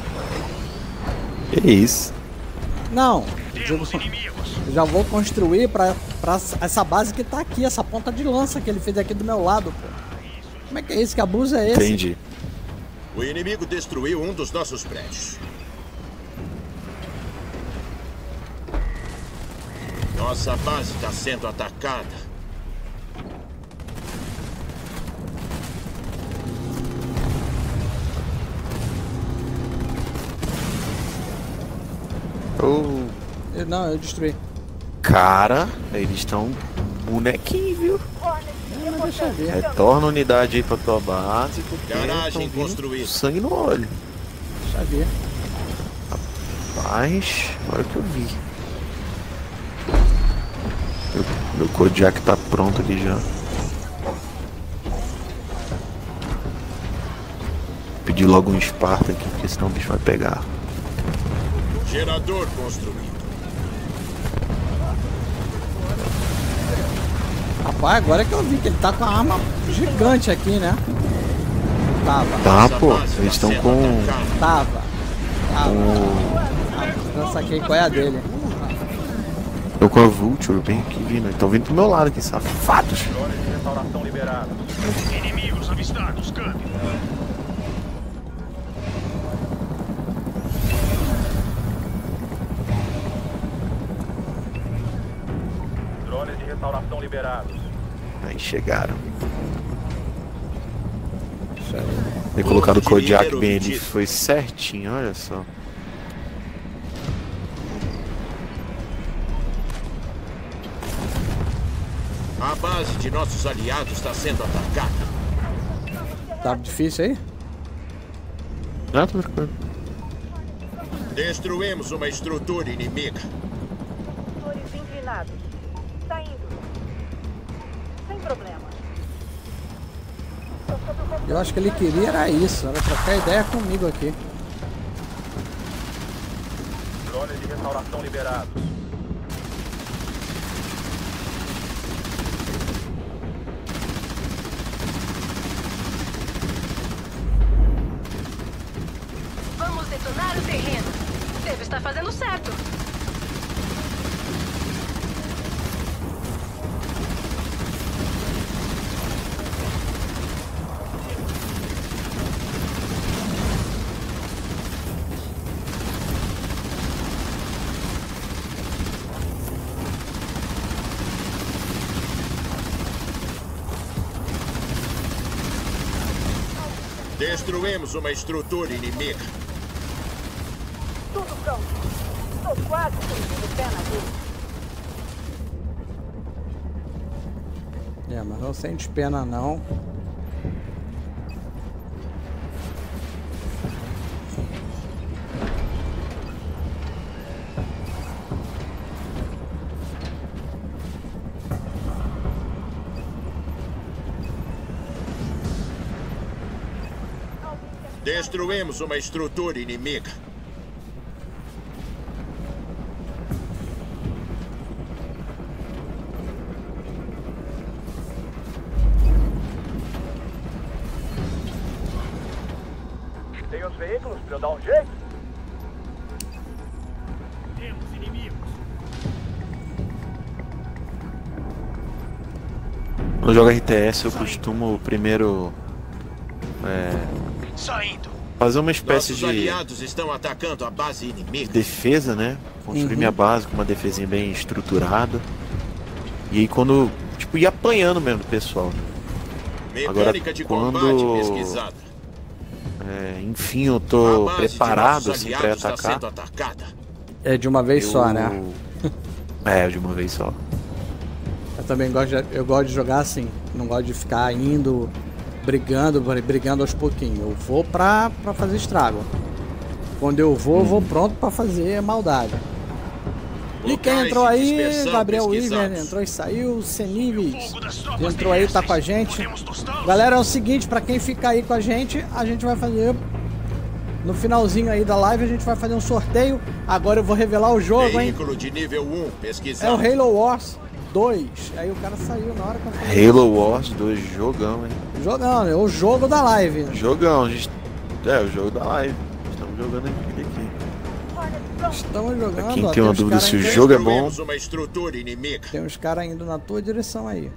[SPEAKER 2] Que isso?
[SPEAKER 1] Não,
[SPEAKER 3] Temos inimigos!
[SPEAKER 1] eu já vou construir pra essa base que tá aqui, essa ponta de lança que ele fez aqui do meu lado, pô. Como é que é isso? Que abuso é esse?
[SPEAKER 2] Entendi.
[SPEAKER 4] O inimigo destruiu um dos nossos prédios. Nossa base está sendo atacada.
[SPEAKER 2] Oh,
[SPEAKER 1] Não, eu destruí.
[SPEAKER 2] cara, eles estão bonequinho, viu?
[SPEAKER 1] Não, deixa eu ver.
[SPEAKER 2] Retorna a unidade aí pra tua base, porque
[SPEAKER 4] Garagem
[SPEAKER 2] tão vindo
[SPEAKER 4] construída.
[SPEAKER 2] sangue no olho.
[SPEAKER 1] Deixa eu ver.
[SPEAKER 2] Mas, olha o que eu vi. Meu Kodiak tá pronto ali já. Pedir logo um Esparta aqui, porque senão o bicho vai pegar.
[SPEAKER 4] Gerador construído.
[SPEAKER 1] Rapaz, agora é que eu vi que ele tá com a arma gigante aqui, né? Tava.
[SPEAKER 2] Tá, pô,
[SPEAKER 4] Nossa base
[SPEAKER 2] eles estão
[SPEAKER 4] tá
[SPEAKER 2] com.
[SPEAKER 4] sendo atacada.
[SPEAKER 1] Tava. Eu não saquei qual é a dele.
[SPEAKER 2] Eu com a Vulture bem aqui vindo. Estão vindo pro meu lado aqui, safados.
[SPEAKER 3] Drones de restauração liberados. Inimigos avistados, câmbio. Drones de restauração liberados.
[SPEAKER 2] Aí chegaram.
[SPEAKER 1] Deixa eu ver.
[SPEAKER 2] Ter colocado o Kodiak
[SPEAKER 4] Dinheiro
[SPEAKER 2] bem ali
[SPEAKER 4] vendido.
[SPEAKER 2] foi certinho, olha só.
[SPEAKER 4] A base de nossos aliados está sendo atacada.
[SPEAKER 1] Tá difícil aí?
[SPEAKER 2] Ah, tô tranquilo.
[SPEAKER 4] Destruímos uma estrutura inimiga.
[SPEAKER 7] Motores inclinados. Tá indo. Sem problema. Tô sob o controle.
[SPEAKER 1] Eu acho que ele queria era isso, era trocar ideia comigo aqui.
[SPEAKER 3] Drones de restauração liberados.
[SPEAKER 6] Vamos detonar o terreno. Deve estar fazendo certo.
[SPEAKER 4] Destruímos uma estrutura inimiga.
[SPEAKER 7] Tudo pronto. Tô quase perdendo o pé na rua.
[SPEAKER 1] É, mas não sente pena não.
[SPEAKER 4] Destruímos uma estrutura inimiga.
[SPEAKER 3] Tem os veículos pra eu dar um jeito?
[SPEAKER 5] Temos inimigos.
[SPEAKER 2] Quando eu jogo RTS, eu costumo primeiro
[SPEAKER 3] Saindo.
[SPEAKER 2] fazer uma espécie
[SPEAKER 4] Nossos
[SPEAKER 2] de
[SPEAKER 4] aliados estão atacando a base inimiga.
[SPEAKER 2] defesa, né? Construir minha base com uma defesinha bem estruturada. E aí quando, tipo, ir apanhando mesmo do pessoal.
[SPEAKER 4] Mecânica de
[SPEAKER 2] quando-
[SPEAKER 4] combate pesquisada.
[SPEAKER 2] Enfim, eu
[SPEAKER 4] A
[SPEAKER 2] tô
[SPEAKER 4] base
[SPEAKER 2] preparado
[SPEAKER 4] de nossos
[SPEAKER 2] assim pra
[SPEAKER 4] aliados está
[SPEAKER 2] atacar.
[SPEAKER 4] sendo atacada.
[SPEAKER 1] É de uma vez só, né?
[SPEAKER 2] É, de uma vez só.
[SPEAKER 1] Eu também gosto de jogar assim. Não gosto de ficar indo, brigando aos pouquinhos. Eu vou pra fazer estrago. Quando eu vou pronto pra fazer maldade. E quem
[SPEAKER 4] Locais
[SPEAKER 1] entrou
[SPEAKER 4] de
[SPEAKER 1] aí,
[SPEAKER 4] dispersão
[SPEAKER 1] Gabriel
[SPEAKER 4] pesquisados.
[SPEAKER 1] Weaver, entrou e saiu, Senives,
[SPEAKER 3] Fogo das tropas
[SPEAKER 1] entrou aí, tá com a
[SPEAKER 3] terrestres.
[SPEAKER 1] gente.
[SPEAKER 3] Podemos tostá-los?
[SPEAKER 1] Galera, é o seguinte, pra quem ficar aí com a gente vai fazer, no finalzinho aí da live, a gente vai fazer um sorteio. Agora eu vou revelar o jogo, hein?
[SPEAKER 4] Veículo de nível 1
[SPEAKER 1] É
[SPEAKER 4] pesquisado.
[SPEAKER 1] o Halo Wars 2. Aí o cara saiu na hora que eu falei.
[SPEAKER 2] Halo Wars 2, jogão, hein?
[SPEAKER 1] Jogão, né? O jogo da live.
[SPEAKER 2] Jogão, a gente... É, o jogo da live. Estamos jogando aqui.
[SPEAKER 1] Estamos jogando,
[SPEAKER 2] Quem
[SPEAKER 1] ó,
[SPEAKER 2] tem uma
[SPEAKER 1] uns
[SPEAKER 2] dúvida
[SPEAKER 1] cara
[SPEAKER 2] se o
[SPEAKER 1] indo-
[SPEAKER 2] jogo é bom,
[SPEAKER 4] Destruímos uma estrutura inimiga.
[SPEAKER 1] Tem uns caras indo na tua direção aí.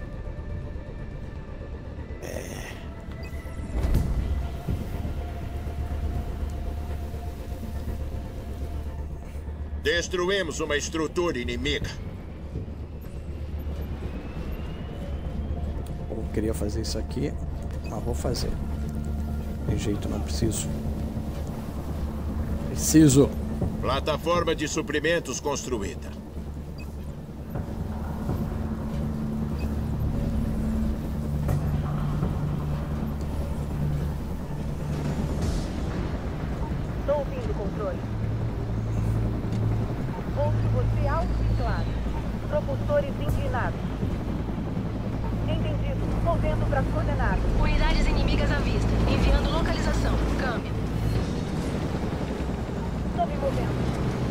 [SPEAKER 4] Destruímos uma estrutura inimiga.
[SPEAKER 1] Eu queria fazer isso aqui, mas vou fazer. De jeito, não preciso. Preciso.
[SPEAKER 4] Plataforma de suprimentos construída.
[SPEAKER 7] Estou ouvindo o controle. Ouço você alto e claro. Propulsores inclinados. Entendido. Movendo para as coordenadas.
[SPEAKER 6] Unidades inimigas à vista. Enviando localização. Câmbio.
[SPEAKER 7] Estou me movendo.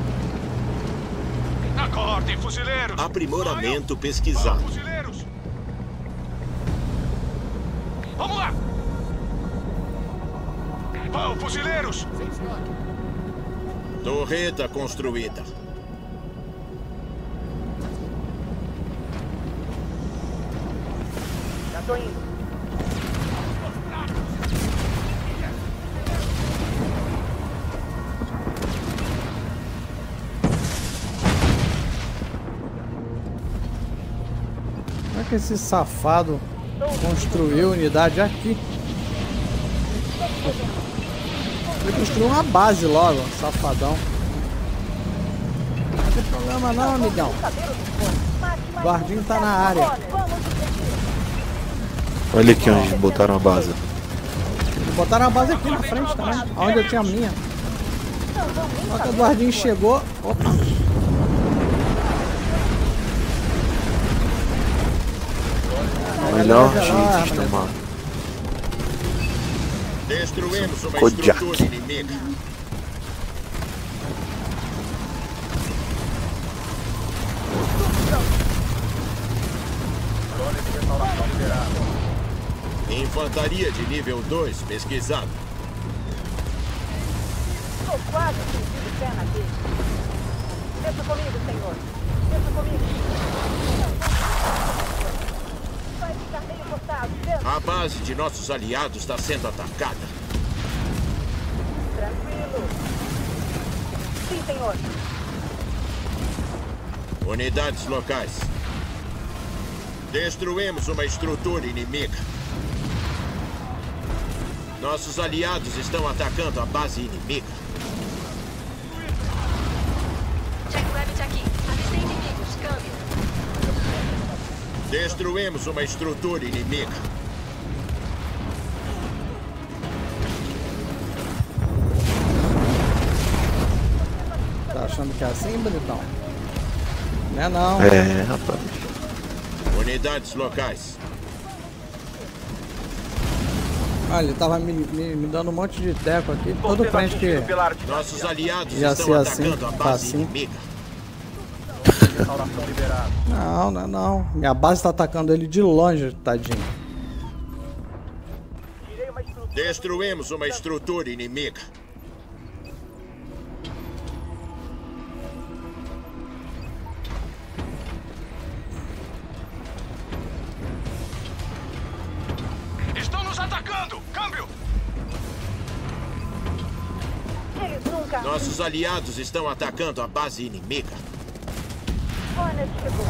[SPEAKER 3] Acordem, fuzileiros!
[SPEAKER 4] Aprimoramento pesquisado.
[SPEAKER 3] Vamos, fuzileiros! Vamos lá! Vão, fuzileiros!
[SPEAKER 4] Torreta construída.
[SPEAKER 7] Já estou indo.
[SPEAKER 1] Como é que esse safado construiu unidade aqui? Ele construiu uma base logo, safadão. Não tem problema não, amigão. O guardinho tá na área.
[SPEAKER 2] Olha aqui onde botaram a base.
[SPEAKER 1] Botaram a base aqui na frente também, onde eu tinha a minha. Só que o guardinho chegou. Opa!
[SPEAKER 2] Melhor jeito de tomar.
[SPEAKER 4] Destruímos uma
[SPEAKER 2] Kodiak.
[SPEAKER 4] estrutura inimiga. Infantaria de nível 2 pesquisado.
[SPEAKER 7] Estou quase sentindo pé na dele. Desça comigo, senhor. Desça comigo. Vai ficar meio cortado. Desça.
[SPEAKER 4] A base de nossos aliados está sendo atacada.
[SPEAKER 7] Tranquilo. Sim, senhor.
[SPEAKER 4] Unidades locais. Destruímos uma estrutura inimiga. Nossos aliados estão atacando a base inimiga.
[SPEAKER 6] Jackrabbit aqui. Avistei inimigos. Câmbio.
[SPEAKER 4] Destruímos uma estrutura inimiga.
[SPEAKER 1] Tá achando que é assim, bonitão? Não é não.
[SPEAKER 2] É, rapaz.
[SPEAKER 4] Unidades locais.
[SPEAKER 1] Olha, ele tava me dando um monte de teco aqui. Todo crente que
[SPEAKER 4] Nossos aliados
[SPEAKER 1] ia
[SPEAKER 4] estão
[SPEAKER 1] ser assim,
[SPEAKER 4] atacando a
[SPEAKER 1] tá
[SPEAKER 4] base
[SPEAKER 1] assim.
[SPEAKER 4] inimiga.
[SPEAKER 1] Não, não é não. Minha base tá atacando ele de longe, tadinho.
[SPEAKER 4] Destruímos uma estrutura inimiga.
[SPEAKER 3] Estão nos atacando! Câmbio!
[SPEAKER 7] Eles nunca...
[SPEAKER 4] Nossos aliados estão atacando a base inimiga.
[SPEAKER 7] Hornet chegou.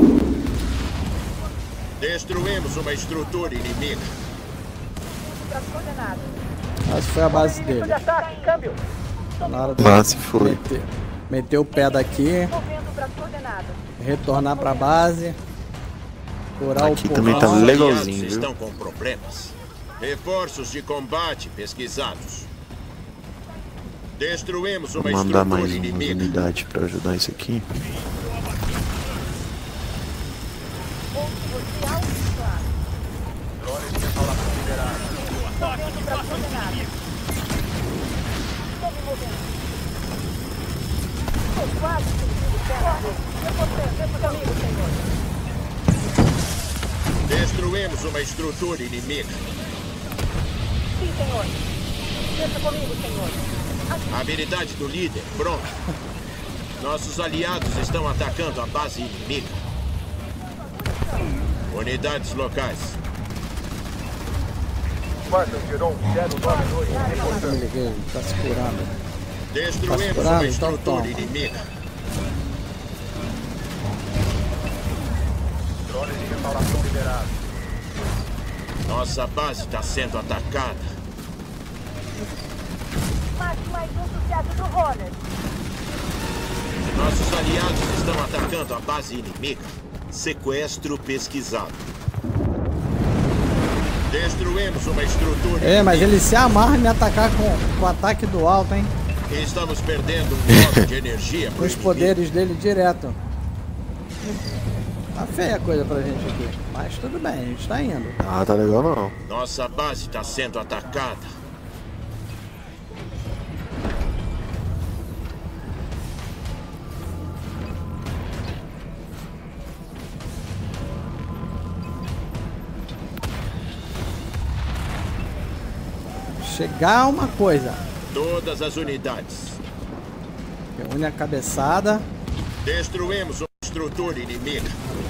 [SPEAKER 4] Destruímos uma estrutura inimiga.
[SPEAKER 7] Para as coordenadas.
[SPEAKER 1] Essa foi a base
[SPEAKER 7] Inimigo
[SPEAKER 1] dele.
[SPEAKER 7] de ataque. Câmbio.
[SPEAKER 1] Tá na hora de
[SPEAKER 2] Base foi.
[SPEAKER 1] meter o pé daqui,
[SPEAKER 7] Movendo para as coordenadas.
[SPEAKER 1] retornar pra base, curar
[SPEAKER 2] Aqui
[SPEAKER 1] o
[SPEAKER 2] também tá
[SPEAKER 1] povão.
[SPEAKER 2] legalzinho,
[SPEAKER 4] Aliados
[SPEAKER 2] viu?
[SPEAKER 4] estão com problemas. Reforços de combate pesquisados. Destruímos
[SPEAKER 2] Vou
[SPEAKER 4] uma
[SPEAKER 2] mandar
[SPEAKER 4] estrutura
[SPEAKER 2] mais uma
[SPEAKER 4] inimiga.
[SPEAKER 2] unidade pra ajudar isso aqui.
[SPEAKER 7] Ouço você alto e claro. Movendo para as coordenadas. Estou me movendo. Estou quase sentindo pé na dele. Desça comigo, senhor.
[SPEAKER 4] Destruímos uma estrutura inimiga.
[SPEAKER 7] Sim, senhor. Desça comigo, senhor.
[SPEAKER 4] Habilidade do líder, pronto. Nossos aliados estão atacando a base inimiga. Unidades locais.
[SPEAKER 1] Me liguei, ele tá se curando.
[SPEAKER 4] Destruímos
[SPEAKER 1] Tá
[SPEAKER 4] uma
[SPEAKER 1] curado? Então
[SPEAKER 4] estrutura
[SPEAKER 1] toma.
[SPEAKER 4] inimiga. Nossa base está sendo atacada.
[SPEAKER 7] Mais um sucesso do Hornet.
[SPEAKER 4] Nossos aliados estão atacando a base inimiga. Sequestro pesquisado. Destruímos uma estrutura.
[SPEAKER 1] Mas ele se amarra em me atacar com o ataque do alto, hein?
[SPEAKER 4] Estamos perdendo um bloco de energia.
[SPEAKER 1] Com os poderes dele direto. Tá feia a coisa pra gente aqui. Mas tudo bem, a gente tá indo.
[SPEAKER 2] Ah, tá legal não.
[SPEAKER 4] Nossa base está sendo atacada.
[SPEAKER 1] Chegar uma coisa.
[SPEAKER 4] Todas as unidades.
[SPEAKER 1] Reúne a cabeçada.
[SPEAKER 4] Destruímos uma estrutura inimiga.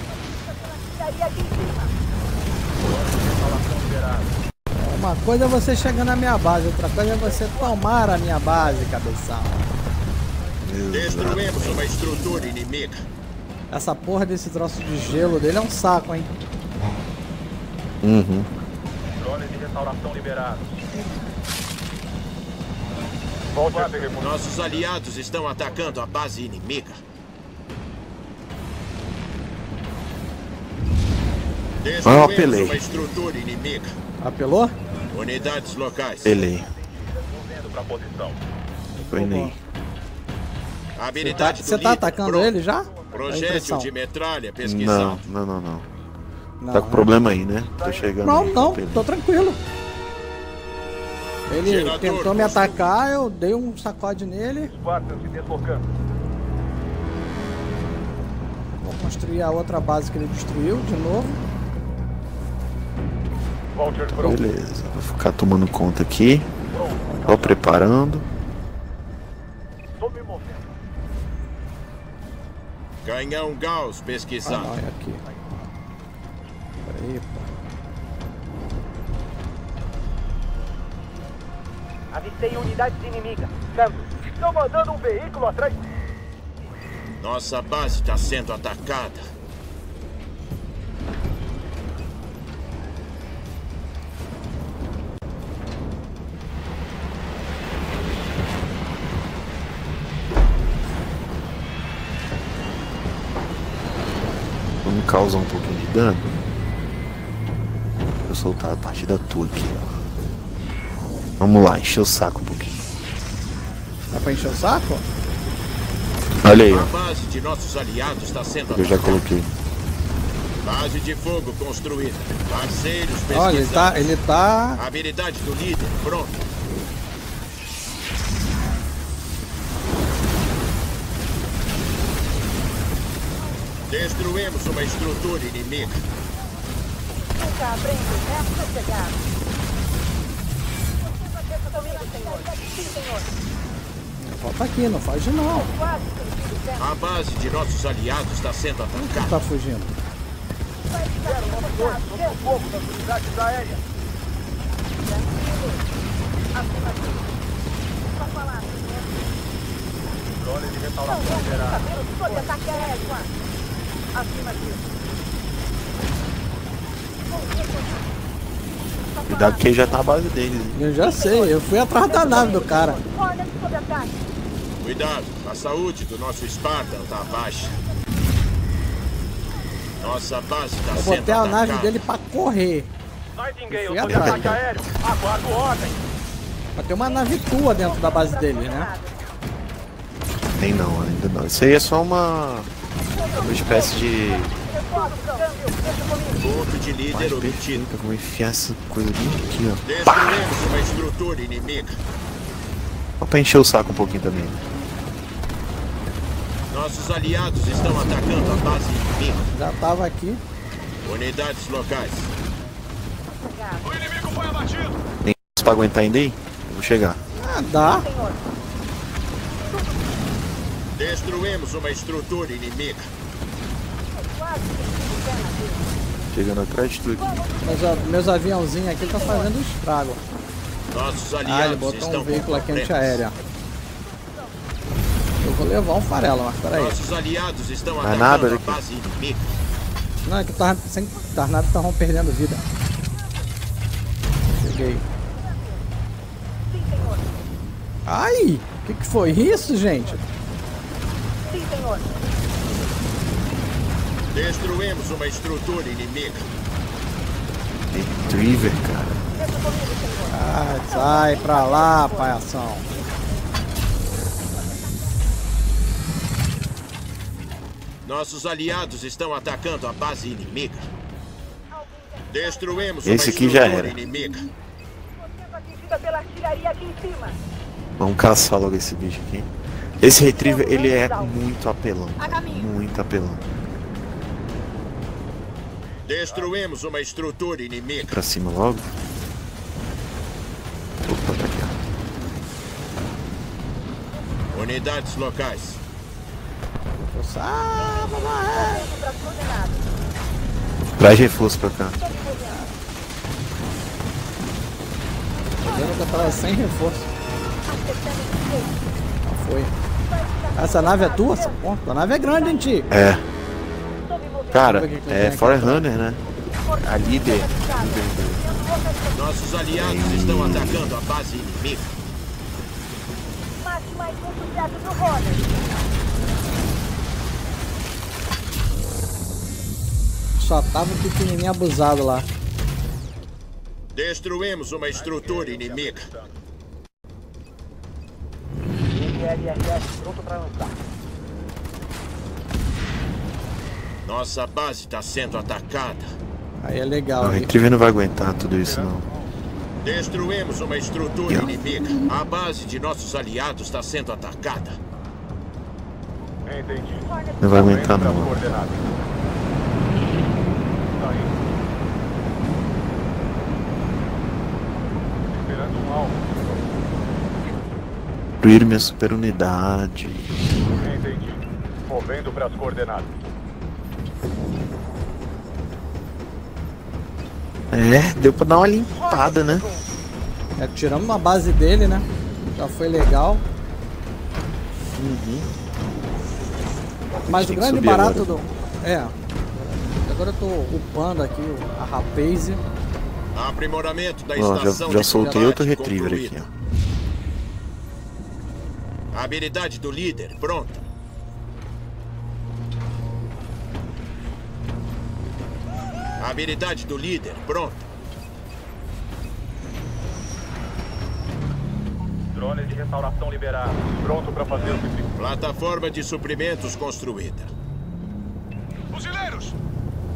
[SPEAKER 1] Uma coisa é você chegar na minha base, outra coisa é você tomar a minha base, cabeção.
[SPEAKER 4] Destruímos uma estrutura inimiga.
[SPEAKER 1] Essa porra desse troço de gelo dele é um saco, hein?
[SPEAKER 2] Uhum.
[SPEAKER 5] Drones de restauração liberados.
[SPEAKER 4] Nossos aliados estão atacando a base inimiga.
[SPEAKER 2] Ah, apelei.
[SPEAKER 4] Uma estrutura inimiga.
[SPEAKER 1] Apelou?
[SPEAKER 4] Unidades locais.
[SPEAKER 2] Apelei.
[SPEAKER 5] Pra posição.
[SPEAKER 2] Foi nem.
[SPEAKER 4] Habilidade
[SPEAKER 1] Você tá atacando ele já?
[SPEAKER 4] Projétil de metralha pesquisado.
[SPEAKER 2] Não.
[SPEAKER 1] Não,
[SPEAKER 2] Tá com problema aí, né? Tô chegando.
[SPEAKER 1] Não,
[SPEAKER 2] aí,
[SPEAKER 1] tô tranquilo. Ele
[SPEAKER 4] Gerador
[SPEAKER 1] tentou me atacar, eu dei um sacode nele.
[SPEAKER 5] Spartan se deslocando.
[SPEAKER 1] Vou construir a outra base que ele destruiu de novo.
[SPEAKER 5] Vulture pronto.
[SPEAKER 2] Beleza, vou ficar tomando conta aqui. Tô preparando.
[SPEAKER 5] Tô me movendo.
[SPEAKER 4] Canhão Gauss
[SPEAKER 1] Ah,
[SPEAKER 4] pesquisado.
[SPEAKER 1] não, é aqui. Peraí, pô.
[SPEAKER 7] Avistei unidades inimigas. Câmbio.
[SPEAKER 5] Estão mandando um veículo atrás.
[SPEAKER 4] Nossa base está sendo atacada.
[SPEAKER 2] Vamos causar um pouquinho de dano. Vou soltar a partida tua aqui, ó. Vamos lá, encher o saco um pouquinho.
[SPEAKER 1] Dá pra encher o saco?
[SPEAKER 2] Olha aí,
[SPEAKER 4] A
[SPEAKER 2] ó.
[SPEAKER 4] base de nossos aliados está sendo
[SPEAKER 2] Eu já
[SPEAKER 4] atacada.
[SPEAKER 2] coloquei.
[SPEAKER 4] Base de fogo construída. Parceiros pesquisados.
[SPEAKER 1] Olha, ele tá...
[SPEAKER 4] Habilidade do líder, pronto. Destruímos uma estrutura inimiga.
[SPEAKER 7] Nunca aprende, né? Chegar. Comigo, senhor. Sim, senhor.
[SPEAKER 1] Volta aqui, não foge não.
[SPEAKER 7] Quase sentido certo.
[SPEAKER 4] A base de nossos aliados está sendo
[SPEAKER 1] Não
[SPEAKER 4] atacada.
[SPEAKER 1] tá fugindo.
[SPEAKER 5] Fogo das unidades aéreas.
[SPEAKER 7] Só falar, senhor.
[SPEAKER 5] Drones de
[SPEAKER 7] Não,
[SPEAKER 5] restauração
[SPEAKER 7] vamos
[SPEAKER 5] liberados.
[SPEAKER 7] saber o que foi ataque aéreo. Acima disso.
[SPEAKER 2] Cuidado que ele já tá na base deles, hein?
[SPEAKER 1] Eu já sei, eu fui atrás da nave do cara.
[SPEAKER 7] Olha sob ataque.
[SPEAKER 4] Cuidado, a saúde do nosso Spartan está baixa. Nossa base está
[SPEAKER 1] Eu
[SPEAKER 4] sendo
[SPEAKER 1] botei a
[SPEAKER 4] atacada.
[SPEAKER 1] nave dele pra correr.
[SPEAKER 5] Nightingale,
[SPEAKER 1] Fui
[SPEAKER 5] sob
[SPEAKER 1] atrás.
[SPEAKER 5] ataque aéreo. Aguardo ordem.
[SPEAKER 1] Mas tem uma nave tua dentro da base dele, né?
[SPEAKER 2] Nem não, ainda não. Isso aí é só uma espécie de.
[SPEAKER 4] Ponto de líder
[SPEAKER 2] Mais
[SPEAKER 4] obtido.
[SPEAKER 2] perfeita, como enfiar essa coisa bem aqui, ó.
[SPEAKER 4] Destruímos uma estrutura inimiga.
[SPEAKER 2] Só pra encher o saco um pouquinho também.
[SPEAKER 4] Nossos aliados estão atacando a base inimiga.
[SPEAKER 1] Já tava aqui.
[SPEAKER 4] Unidades locais.
[SPEAKER 3] O inimigo foi abatido.
[SPEAKER 2] Tem pra aguentar ainda aí? Eu vou chegar.
[SPEAKER 1] Ah, dá.
[SPEAKER 4] Destruímos uma estrutura inimiga.
[SPEAKER 2] Chegando atrás de tu aqui.
[SPEAKER 1] Mas ó, meus aviãozinhos aqui estão fazendo estrago.
[SPEAKER 4] Nossos
[SPEAKER 1] Ah, ele
[SPEAKER 4] aliados
[SPEAKER 1] botou
[SPEAKER 4] estão
[SPEAKER 1] um veículo aqui
[SPEAKER 4] com
[SPEAKER 1] antiaérea. Eu vou levar um farelo, mas peraí.
[SPEAKER 4] Nossos aliados estão
[SPEAKER 2] Não é
[SPEAKER 4] atacando
[SPEAKER 2] nada
[SPEAKER 4] a
[SPEAKER 2] daqui.
[SPEAKER 4] base inimiga.
[SPEAKER 1] Não, é que tá sem tornado, estavam perdendo vida. Cheguei. Ai! O que foi isso, gente?
[SPEAKER 7] Sim, senhor. senhor.
[SPEAKER 4] Destruímos uma estrutura inimiga.
[SPEAKER 2] Retriever, cara.
[SPEAKER 7] Desça comigo, senhor.
[SPEAKER 1] Ah, sai pra lá, palhação.
[SPEAKER 4] Nossos aliados estão atacando a base inimiga. Destruímos
[SPEAKER 2] Esse
[SPEAKER 4] uma
[SPEAKER 2] aqui já
[SPEAKER 4] estrutura
[SPEAKER 2] era.
[SPEAKER 4] inimiga.
[SPEAKER 7] Estou sendo atingida pela artilharia aqui em cima.
[SPEAKER 2] Vamos caçar logo esse bicho aqui. Esse Retriever, ele é muito apelão.
[SPEAKER 6] A caminho.
[SPEAKER 2] Muito apelão.
[SPEAKER 4] Destruímos uma estrutura inimiga.
[SPEAKER 2] Pra cima logo. Opa, tá aqui.
[SPEAKER 4] Unidades locais.
[SPEAKER 1] Ah, mamãe.
[SPEAKER 7] Indo para as coordenadas.
[SPEAKER 2] Traz reforço pra cá.
[SPEAKER 7] Estou me movendo.
[SPEAKER 1] Tô vendo que eu tava sem reforço.
[SPEAKER 7] Acertando o direito.
[SPEAKER 1] Não foi. Essa nave é tua? Essa porra? A nave é grande, hein, tio?
[SPEAKER 2] É,
[SPEAKER 7] Estou me movendo.
[SPEAKER 2] cara,
[SPEAKER 1] Deixa eu ver o que
[SPEAKER 2] é
[SPEAKER 1] tem aqui.
[SPEAKER 2] Forerunner, né? A líder.
[SPEAKER 4] Nossos aliados estão atacando a base inimiga.
[SPEAKER 7] Mate mais um sucesso do Roller.
[SPEAKER 1] Só tava um pequenininho abusado lá.
[SPEAKER 4] Destruímos uma estrutura inimiga.
[SPEAKER 5] ILRS pronto para lançar.
[SPEAKER 4] Nossa base está sendo atacada.
[SPEAKER 1] Aí é legal.
[SPEAKER 2] O
[SPEAKER 1] Aí.
[SPEAKER 2] Retriever não vai aguentar tudo isso, não.
[SPEAKER 4] Destruímos uma estrutura inimiga. A base de nossos aliados está sendo atacada.
[SPEAKER 5] Entendi.
[SPEAKER 2] Não vai aguentar,
[SPEAKER 5] Indo para as
[SPEAKER 2] não.
[SPEAKER 5] coordenadas. Tá indo. Esperando um alvo.
[SPEAKER 2] Destruir minha super unidade.
[SPEAKER 5] Entendi. Movendo para as coordenadas.
[SPEAKER 2] É, deu pra dar uma limpada, né?
[SPEAKER 1] É, tiramos uma base dele, né? Já foi legal. Mas o
[SPEAKER 2] Tem que
[SPEAKER 1] grande
[SPEAKER 2] subir
[SPEAKER 1] barato
[SPEAKER 2] agora.
[SPEAKER 1] do. É. Agora eu tô upando aqui a Rapaze.
[SPEAKER 4] Aprimoramento da
[SPEAKER 2] Ó,
[SPEAKER 4] estação
[SPEAKER 2] já
[SPEAKER 4] de
[SPEAKER 2] soltei
[SPEAKER 4] combate
[SPEAKER 2] outro Retriever aqui,
[SPEAKER 4] concluída.
[SPEAKER 2] ó.
[SPEAKER 4] A habilidade do líder pronta. A habilidade do líder pronta.
[SPEAKER 5] Drones de restauração liberados. Pronto para fazer o que precisa.
[SPEAKER 4] Plataforma de suprimentos construída.
[SPEAKER 3] Fuzileiros!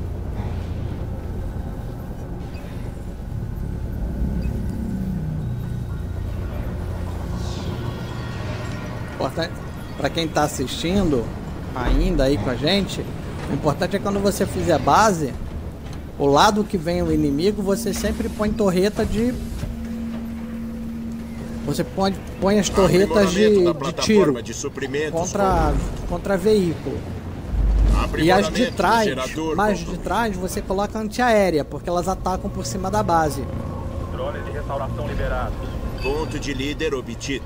[SPEAKER 1] Importante, pra quem tá assistindo ainda aí com a gente, o importante é quando você fizer base, o lado que vem o inimigo, você sempre põe torreta de. Você põe as torretas
[SPEAKER 4] Aprimoramento da
[SPEAKER 1] de
[SPEAKER 4] plataforma
[SPEAKER 1] tiro
[SPEAKER 4] de suprimentos
[SPEAKER 1] contra veículo. E as de
[SPEAKER 4] Aprimoramento do
[SPEAKER 1] trás,
[SPEAKER 4] gerador
[SPEAKER 1] mais de
[SPEAKER 4] concluído.
[SPEAKER 1] trás, você coloca antiaérea, porque elas atacam por cima da base.
[SPEAKER 5] Drones de restauração liberados.
[SPEAKER 4] Ponto de líder obtido.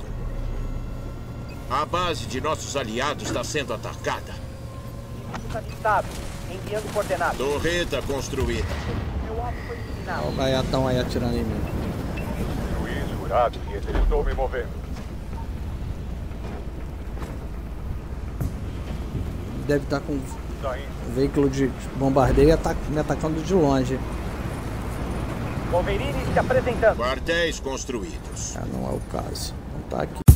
[SPEAKER 4] A base de nossos aliados está sendo atacada.
[SPEAKER 5] Avistado. Enviando coordenadas.
[SPEAKER 4] Torreta construída.
[SPEAKER 5] Meu alvo foi eliminado.
[SPEAKER 1] Olha o gaiatão aí atirando em mim.
[SPEAKER 5] Juiz, jurado, líder. Estou me movendo.
[SPEAKER 1] Deve estar com
[SPEAKER 5] Tá indo.
[SPEAKER 1] um veículo de bombardeio me atacando de longe.
[SPEAKER 5] Wolverine se apresentando.
[SPEAKER 4] Quartéis construídos.
[SPEAKER 1] Ah, não é o caso. Não tá aqui.